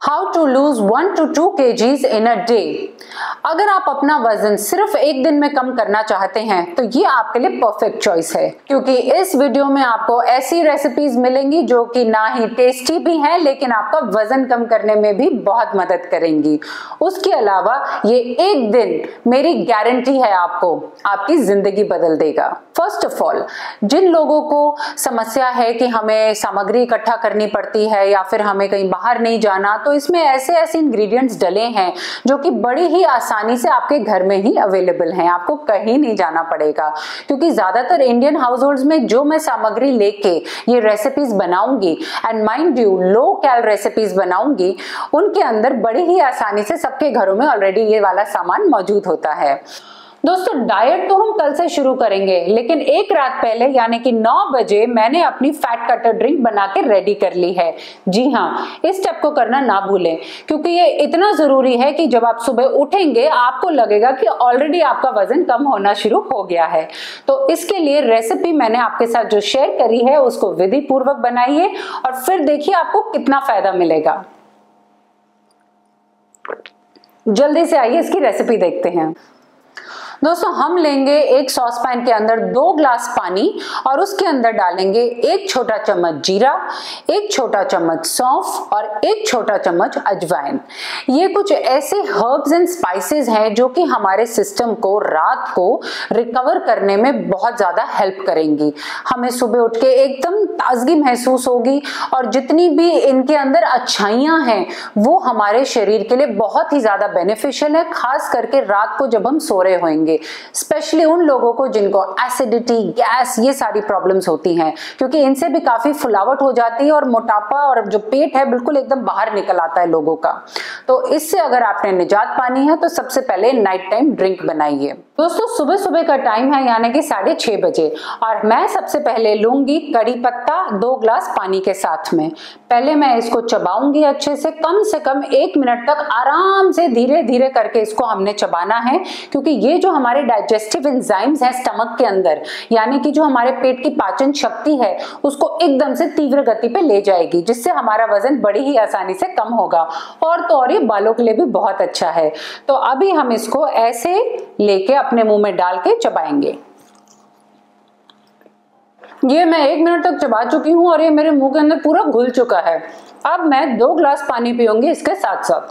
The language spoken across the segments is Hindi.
How to lose 1 to 2 kgs in a day. अगर आप अपना वजन सिर्फ एक दिन में कम करना चाहते हैं तो ये आपके लिए परफेक्ट चॉइस है, क्योंकि इस वीडियो में आपको ऐसी रेसिपीज मिलेंगी जो कि ना ही टेस्टी भी हैं लेकिन आपका वजन कम करने में भी बहुत मदद करेंगी। उसके अलावा ये एक दिन मेरी गारंटी है आपको आपकी जिंदगी बदल देगा। फर्स्ट ऑफ ऑल, जिन लोगों को समस्या है कि हमें सामग्री इकट्ठा करनी पड़ती है या फिर हमें कहीं बाहर नहीं जाना, तो इसमें ऐसे इंग्रेडिएंट्स डले हैं जो कि बड़ी ही आसानी से आपके घर में ही अवेलेबल हैं, आपको कहीं नहीं जाना पड़ेगा। क्योंकि ज्यादातर इंडियन हाउस होल्ड्स में जो मैं सामग्री लेके ये रेसिपीज बनाऊंगी, and mind you low cal recipes बनाऊंगी, उनके अंदर बड़ी ही आसानी से सबके घरों में ऑलरेडी ये वाला सामान मौजूद होता है। दोस्तों, डाइट तो हम कल से शुरू करेंगे, लेकिन एक रात पहले यानी कि 9 बजे मैंने अपनी फैट कटर ड्रिंक बना के रेडी कर ली है। जी हाँ, इस स्टेप को करना ना भूलें, क्योंकि ये इतना जरूरी है कि जब आप सुबह उठेंगे आपको लगेगा कि ऑलरेडी आपका वजन कम होना शुरू हो गया है। तो इसके लिए रेसिपी मैंने आपके साथ जो शेयर करी है उसको विधि पूर्वक बनाइए और फिर देखिए आपको कितना फायदा मिलेगा। जल्दी से आइए इसकी रेसिपी देखते हैं। दोस्तों, हम लेंगे एक सॉस पैन के अंदर 2 ग्लास पानी और उसके अंदर डालेंगे 1 छोटा चम्मच जीरा, 1 छोटा चम्मच सौंफ और 1 छोटा चम्मच अजवाइन। ये कुछ ऐसे हर्ब्स एंड स्पाइसेस हैं जो कि हमारे सिस्टम को रात को रिकवर करने में बहुत ज्यादा हेल्प करेंगी। हमें सुबह उठ के एकदम ताजगी महसूस होगी और जितनी भी इनके अंदर अच्छाइयां हैं वो हमारे शरीर के लिए बहुत ही ज्यादा बेनिफिशियल है, खास करके रात को जब हम सो रहे होंगे, स्पेशली उन लोगों को जिनको एसिडिटी, गैस, ये सारी प्रॉब्लम्स होती हैं, क्योंकि इनसे भी काफी फुलावट हो जाती है और मोटापा और जो पेट है बिल्कुल एकदम बाहर निकल आता है लोगों का। तो इससे अगर आपने निजात पानी है तो सबसे पहले नाइट टाइम ड्रिंक बनाइए। दोस्तों, सुबह सुबह का टाइम है यानी कि 6:30 बजे, और मैं सबसे पहले लूंगी कड़ी पत्ता 2 ग्लास पानी के साथ में। पहले मैं इसको चबाऊंगी अच्छे से कम 1 मिनट तक आराम से धीरे धीरे करके इसको हमने चबाना है, क्योंकि ये जो हमारे डाइजेस्टिव एंजाइम्स हैं स्टमक के अंदर, यानी कि जो हमारे पेट की पाचन शक्ति है उसको एकदम से तीव्र गति पे ले जाएगी, जिससे हमारा वजन बड़ी ही आसानी से कम होगा। और तो और ये बालों के लिए भी बहुत अच्छा है। तो अभी हम इसको ऐसे लेके अपने मुंह में डाल के चबाएंगे। ये मैं 1 मिनट तक चबा चुकी हूँ और ये मेरे मुंह के अंदर पूरा घुल चुका है। अब मैं 2 ग्लास पानी पीऊंगी इसके साथ साथ।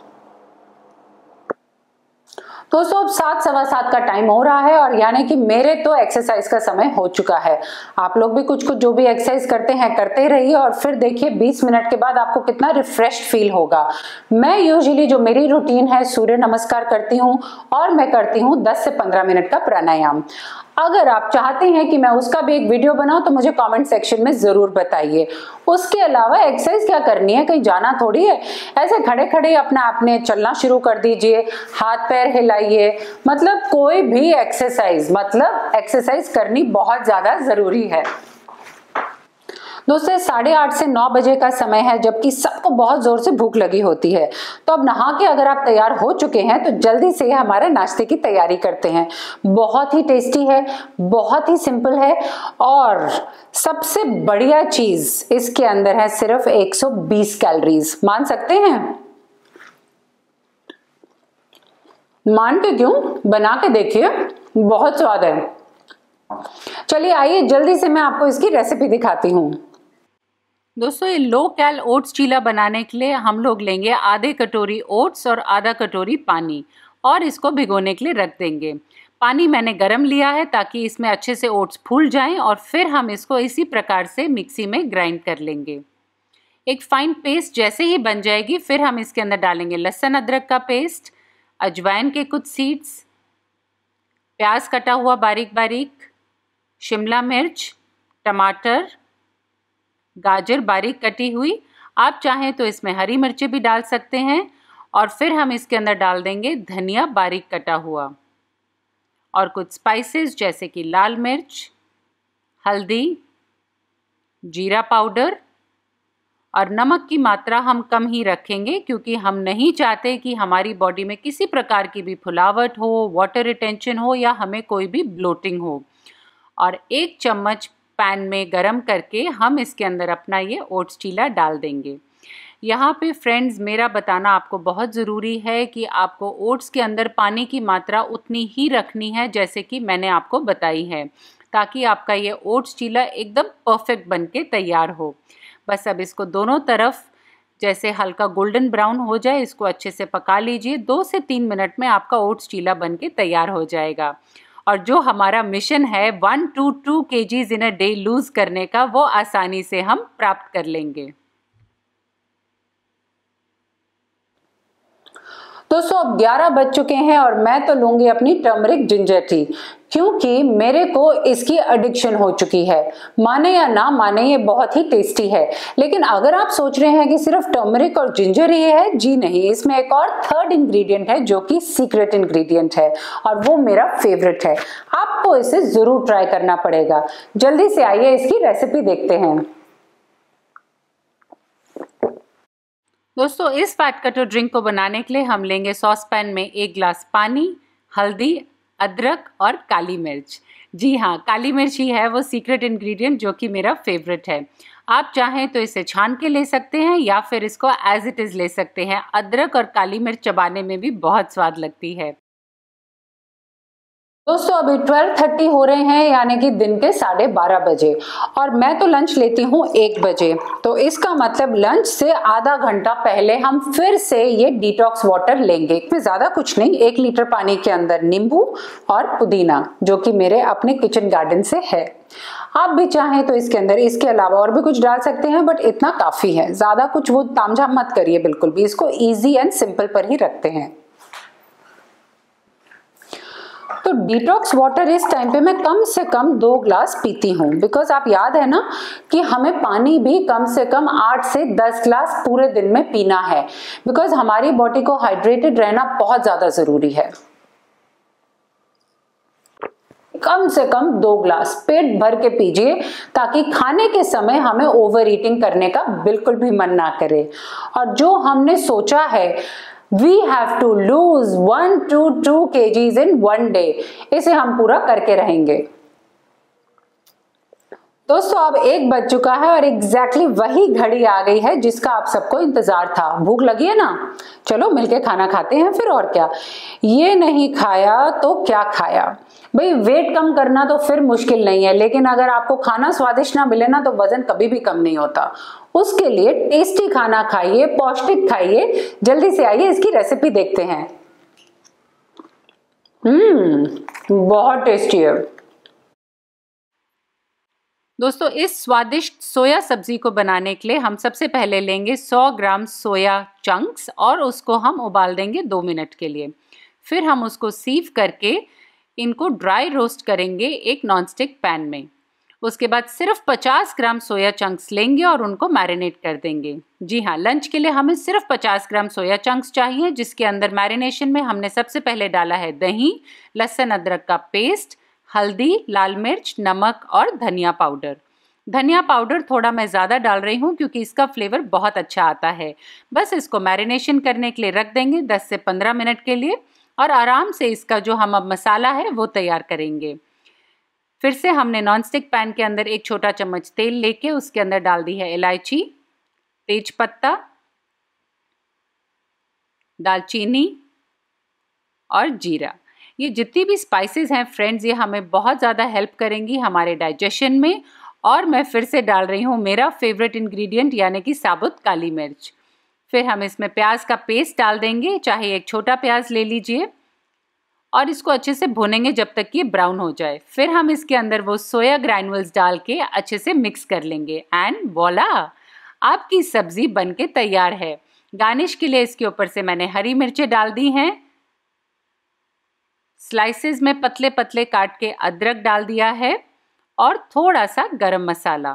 दोस्तों, अब 7, सवा 7 का टाइम हो रहा है और यानी कि मेरे तो एक्सरसाइज का समय हो चुका है। आप लोग भी कुछ जो भी एक्सरसाइज करते हैं करते ही रहिए और फिर देखिए 20 मिनट के बाद आपको कितना रिफ्रेश्ड फील होगा। मैं यूजुअली जो मेरी रूटीन है, सूर्य नमस्कार करती हूँ और मैं करती हूँ 10 से 15 मिनट का प्राणायाम। अगर आप चाहते हैं कि मैं उसका भी एक वीडियो बनाऊं तो मुझे कमेंट सेक्शन में जरूर बताइए। उसके अलावा एक्सरसाइज क्या करनी है, कहीं जाना थोड़ी है, ऐसे खड़े खड़े अपना आपने चलना शुरू कर दीजिए, हाथ पैर हिलाइए, मतलब कोई भी एक्सरसाइज, मतलब एक्सरसाइज करनी बहुत ज्यादा जरूरी है। दोस्तों, 8:30 से 9 बजे का समय है जबकि सबको बहुत जोर से भूख लगी होती है। तो अब नहा के अगर आप तैयार हो चुके हैं तो जल्दी से हमारे नाश्ते की तैयारी करते हैं। बहुत ही टेस्टी है, बहुत ही सिंपल है और सबसे बढ़िया चीज इसके अंदर है सिर्फ 120 कैलोरीज। मान सकते हैं? मान के क्यों, बना के देखिए, बहुत स्वाद है। चलिए आइए जल्दी से मैं आपको इसकी रेसिपी दिखाती हूँ। दोस्तों, ये लो कैल ओट्स चीला बनाने के लिए हम लोग लेंगे आधे कटोरी ओट्स और आधा कटोरी पानी और इसको भिगोने के लिए रख देंगे। पानी मैंने गरम लिया है ताकि इसमें अच्छे से ओट्स फूल जाएं और फिर हम इसको इसी प्रकार से मिक्सी में ग्राइंड कर लेंगे। एक फाइन पेस्ट जैसे ही बन जाएगी फिर हम इसके अंदर डालेंगे लहसुन अदरक का पेस्ट, अजवाइन के कुछ सीड्स, प्याज कटा हुआ बारीक बारीक, शिमला मिर्च, टमाटर, गाजर बारीक कटी हुई, आप चाहें तो इसमें हरी मिर्चें भी डाल सकते हैं। और फिर हम इसके अंदर डाल देंगे धनिया बारीक कटा हुआ और कुछ स्पाइसेस जैसे कि लाल मिर्च, हल्दी, जीरा पाउडर और नमक की मात्रा हम कम ही रखेंगे, क्योंकि हम नहीं चाहते कि हमारी बॉडी में किसी प्रकार की भी फुलावट हो, वाटर रिटेंशन हो या हमें कोई भी ब्लोटिंग हो। और 1 चम्मच पैन में गरम करके हम इसके अंदर अपना ये ओट्स चीला डाल देंगे। यहाँ पे फ्रेंड्स मेरा बताना आपको बहुत ज़रूरी है कि आपको ओट्स के अंदर पानी की मात्रा उतनी ही रखनी है जैसे कि मैंने आपको बताई है, ताकि आपका ये ओट्स चीला एकदम परफेक्ट बन के तैयार हो। बस अब इसको दोनों तरफ जैसे हल्का गोल्डन ब्राउन हो जाए इसको अच्छे से पका लीजिए। 2 से 3 मिनट में आपका ओट्स चीला बन के तैयार हो जाएगा। और जो हमारा मिशन है 1 to 2 kgs in a day lose करने का, वो आसानी से हम प्राप्त कर लेंगे। दोस्तों अब 11 बज चुके हैं और मैं तो लूंगी अपनी टर्मरिक जिंजर टी, क्योंकि मेरे को इसकी एडिक्शन हो चुकी है। माने या ना माने ये बहुत ही टेस्टी है, लेकिन अगर आप सोच रहे हैं कि सिर्फ टर्मरिक और जिंजर ही है, जी नहीं, इसमें एक और थर्ड इंग्रेडिएंट है जो कि सीक्रेट इंग्रेडिएंट है और वो मेरा फेवरेट है। आपको इसे जरूर ट्राई करना पड़ेगा। जल्दी से आइए इसकी रेसिपी देखते हैं। दोस्तों इस फैट कटर ड्रिंक को बनाने के लिए हम लेंगे सॉस पैन में 1 गिलास पानी, हल्दी, अदरक और काली मिर्च। जी हाँ, काली मिर्च ही है वो सीक्रेट इंग्रेडिएंट जो कि मेरा फेवरेट है। आप चाहें तो इसे छान के ले सकते हैं या फिर इसको एज इट इज़ ले सकते हैं। अदरक और काली मिर्च चबाने में भी बहुत स्वाद लगती है। दोस्तों अभी 12:30 हो रहे हैं, यानी कि दिन के 12:30 बजे, और मैं तो लंच लेती हूँ 1 बजे। तो इसका मतलब लंच से आधा घंटा पहले हम फिर से ये डिटॉक्स वाटर लेंगे। इसमें ज्यादा कुछ नहीं, 1 लीटर पानी के अंदर नींबू और पुदीना, जो कि मेरे अपने किचन गार्डन से है। आप भी चाहें तो इसके अंदर इसके अलावा और भी कुछ डाल सकते हैं, बट इतना काफी है। ज्यादा कुछ वो तामझाम मत करिए बिल्कुल भी, इसको ईजी एंड सिंपल पर ही रखते हैं। तो डिटॉक्स वाटर इस टाइम पे मैं कम से कम 2 ग्लास पीती हूँ, बिकॉज आप याद है ना कि हमें पानी भी कम से कम 8 से 10 ग्लास पूरे दिन में पीना है, बिकॉज हमारी बॉडी को हाइड्रेटेड रहना बहुत ज्यादा जरूरी है। कम से कम 2 ग्लास पेट भर के पीजिए, ताकि खाने के समय हमें ओवर ईटिंग करने का बिल्कुल भी मन ना करे। और जो हमने सोचा है We have to lose 1 to 2 kgs in 1 day, इसे हम पूरा करके रहेंगे। दोस्तों अब 1 बज चुका है और एग्जैक्टली वही घड़ी आ गई है जिसका आप सबको इंतजार था। भूख लगी है ना? चलो मिलके खाना खाते हैं फिर, और क्या। ये नहीं खाया तो क्या खाया भाई। वेट कम करना तो फिर मुश्किल नहीं है, लेकिन अगर आपको खाना स्वादिष्ट ना मिले ना तो वजन कभी भी कम नहीं होता। उसके लिए टेस्टी खाना खाइए, पौष्टिक खाइए। जल्दी से आइए इसकी रेसिपी देखते हैं। बहुत टेस्टी है। दोस्तों इस स्वादिष्ट सोया सब्जी को बनाने के लिए हम सबसे पहले लेंगे 100 ग्राम सोया चंक्स और उसको हम उबाल देंगे 2 मिनट के लिए। फिर हम उसको सीव करके इनको ड्राई रोस्ट करेंगे एक नॉनस्टिक पैन में। उसके बाद सिर्फ 50 ग्राम सोया चंक्स लेंगे और उनको मैरिनेट कर देंगे। जी हाँ, लंच के लिए हमें सिर्फ 50 ग्राम सोया चंक्स चाहिए, जिसके अंदर मैरिनेशन में हमने सबसे पहले डाला है दही, लहसुन अदरक का पेस्ट, हल्दी, लाल मिर्च, नमक और धनिया पाउडर। धनिया पाउडर थोड़ा मैं ज़्यादा डाल रही हूँ क्योंकि इसका फ्लेवर बहुत अच्छा आता है। बस इसको मैरिनेशन करने के लिए रख देंगे 10 से 15 मिनट के लिए, और आराम से इसका जो हम अब मसाला है वो तैयार करेंगे। फिर से हमने नॉनस्टिक पैन के अंदर 1 छोटा चम्मच तेल लेके उसके अंदर डाल दी है इलायची, तेज पत्ता, दालचीनी और जीरा। ये जितनी भी स्पाइसेस हैं फ्रेंड्स, ये हमें बहुत ज़्यादा हेल्प करेंगी हमारे डाइजेशन में। और मैं फिर से डाल रही हूँ मेरा फेवरेट इंग्रेडिएंट यानी कि साबुत काली मिर्च। फिर हम इसमें प्याज का पेस्ट डाल देंगे, चाहे 1 छोटा प्याज ले लीजिए, और इसको अच्छे से भूनेंगे जब तक कि ब्राउन हो जाए। फिर हम इसके अंदर वो सोया ग्रैन्युल्स डाल के अच्छे से मिक्स कर लेंगे एंड वॉला, आपकी सब्जी बनके तैयार है। गार्निश के लिए इसके ऊपर से मैंने हरी मिर्चें डाल दी हैं, स्लाइसेस में पतले पतले काट के अदरक डाल दिया है और थोड़ा सा गरम मसाला।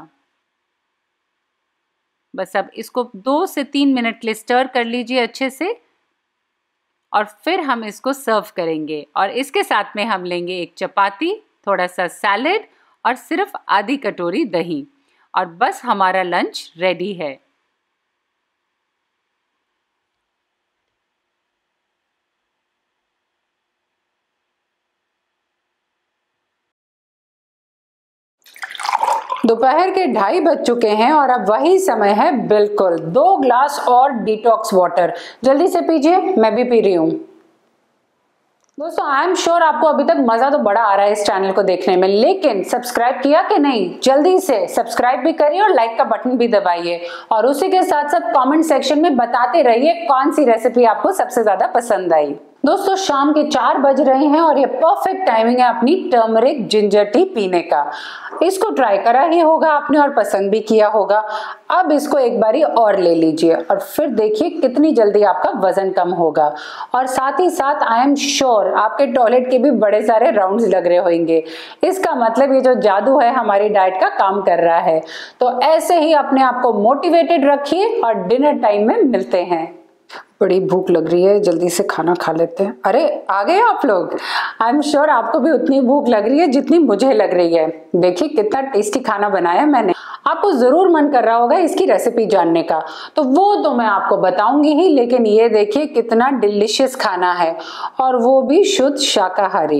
बस अब इसको 2 से 3 मिनट के लिए स्टर कर लीजिए अच्छे से, और फिर हम इसको सर्व करेंगे। और इसके साथ में हम लेंगे 1 चपाती, थोड़ा सा सैलेड और सिर्फ आधी कटोरी दही, और बस हमारा लंच रेडी है। दोपहर के 2:30 बज चुके हैं और अब वही समय है बिल्कुल 2 ग्लास और डिटॉक्स वाटर। जल्दी से पीजिए, मैं भी पी रही हूँ। दोस्तों आई एम श्योर आपको अभी तक मजा तो बड़ा आ रहा है इस चैनल को देखने में, लेकिन सब्सक्राइब किया कि नहीं? जल्दी से सब्सक्राइब भी करिए और लाइक का बटन भी दबाइए और उसी के साथ साथ कमेंट सेक्शन में बताते रहिए कौन सी रेसिपी आपको सबसे ज्यादा पसंद आई। दोस्तों शाम के 4 बज रहे हैं और ये परफेक्ट टाइमिंग है अपनी टर्मरिक जिंजर टी पीने का। इसको ट्राई करा ही होगा आपने और पसंद भी किया होगा। अब इसको एक बारी और ले लीजिए और फिर देखिए कितनी जल्दी आपका वजन कम होगा और साथ ही साथ आई एम श्योर आपके टॉयलेट के भी बड़े सारे राउंड्स लग रहे होंगे। इसका मतलब ये जो जादू है हमारी डाइट का काम कर रहा है। तो ऐसे ही अपने आप को मोटिवेटेड रखिए और डिनर टाइम में मिलते हैं। बड़ी भूख लग रही है, जल्दी से खाना खा लेते हैं। अरे आ गए आप लोग। आई एम श्योर आपको भी उतनी भूख लग रही है जितनी मुझे लग रही है। देखिए कितना टेस्टी खाना बनाया मैंने। आपको जरूर मन कर रहा होगा इसकी रेसिपी जानने का, तो वो तो मैं आपको बताऊंगी ही, लेकिन ये देखिए कितना डिलीशियस खाना है और वो भी शुद्ध शाकाहारी।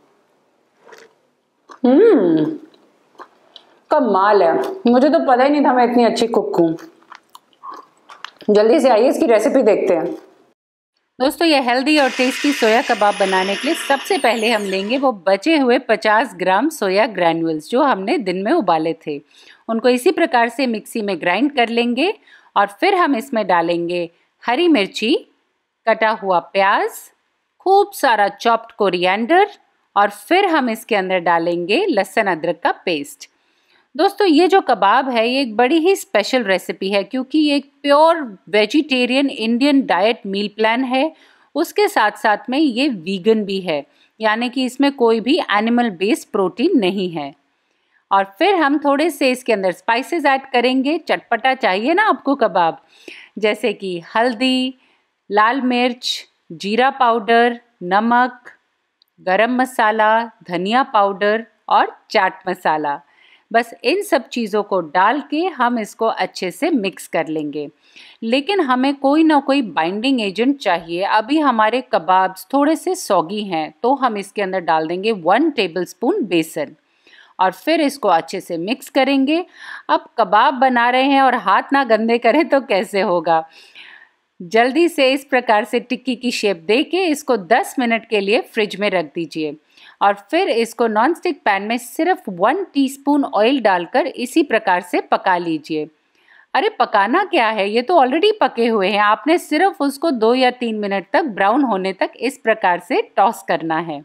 कमाल है, मुझे तो पता ही नहीं था मैं इतनी अच्छी कुक हूँ। जल्दी से आइए इसकी रेसिपी देखते हैं। दोस्तों ये हेल्दी और टेस्टी सोया कबाब बनाने के लिए सबसे पहले हम लेंगे वो बचे हुए 50 ग्राम सोया ग्रैन्युल्स जो हमने दिन में उबाले थे। उनको इसी प्रकार से मिक्सी में ग्राइंड कर लेंगे और फिर हम इसमें डालेंगे हरी मिर्ची, कटा हुआ प्याज, खूब सारा चॉप्ड कोरिएंडर और फिर हम इसके अंदर डालेंगे लहसुन अदरक का पेस्ट। दोस्तों ये जो कबाब है ये एक बड़ी ही स्पेशल रेसिपी है क्योंकि ये एक pure vegetarian Indian diet meal plan है। उसके साथ साथ में ये वीगन भी है, यानी कि इसमें कोई भी एनिमल बेस्ड प्रोटीन नहीं है। और फिर हम थोड़े से इसके अंदर स्पाइसेस ऐड करेंगे। चटपटा चाहिए ना आपको कबाब, जैसे कि हल्दी, लाल मिर्च, जीरा पाउडर, नमक, गरम मसाला, धनिया पाउडर और चाट मसाला। बस इन सब चीज़ों को डाल के हम इसको अच्छे से मिक्स कर लेंगे। लेकिन हमें कोई ना कोई बाइंडिंग एजेंट चाहिए। अभी हमारे कबाब्स थोड़े से सॉगी हैं तो हम इसके अंदर डाल देंगे 1 टेबलस्पून बेसन और फिर इसको अच्छे से मिक्स करेंगे। अब कबाब बना रहे हैं और हाथ ना गंदे करें तो कैसे होगा। जल्दी से इस प्रकार से टिक्की की शेप दे के इसको 10 मिनट के लिए फ्रिज में रख दीजिए और फिर इसको नॉनस्टिक पैन में सिर्फ 1 टीस्पून ऑयल डालकर इसी प्रकार से पका लीजिए। अरे पकाना क्या है, ये तो ऑलरेडी पके हुए हैं। आपने सिर्फ उसको 2 या 3 मिनट तक ब्राउन होने तक इस प्रकार से टॉस करना है।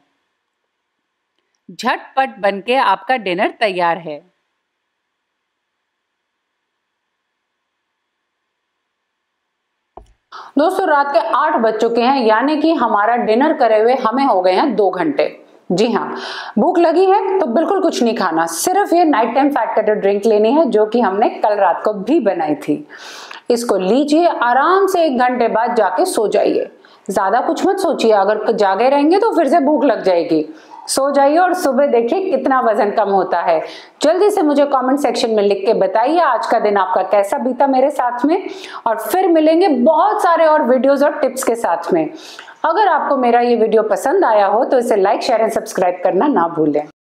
झटपट बनके आपका डिनर तैयार है। दोस्तों रात के 8 बज चुके हैं, यानी कि हमारा डिनर करे हुए हमें हो गए हैं 2 घंटे। जी हाँ, भूख लगी है तो बिल्कुल कुछ नहीं खाना, सिर्फ ये night time fat cutter drink लेनी है जो कि हमने कल रात को भी बनाई थी। इसको लीजिए, आराम से 1 घंटे बाद जाके सो जाइए। ज्यादा कुछ मत सोचिए, अगर जागे रहेंगे तो फिर से भूख लग जाएगी। सो जाइए और सुबह देखिए कितना वजन कम होता है। जल्दी से मुझे कमेंट सेक्शन में लिख के बताइए आज का दिन आपका कैसा बीता मेरे साथ में, और फिर मिलेंगे बहुत सारे और वीडियोस और टिप्स के साथ में। अगर आपको मेरा ये वीडियो पसंद आया हो तो इसे लाइक, शेयर एंड सब्सक्राइब करना ना भूलें।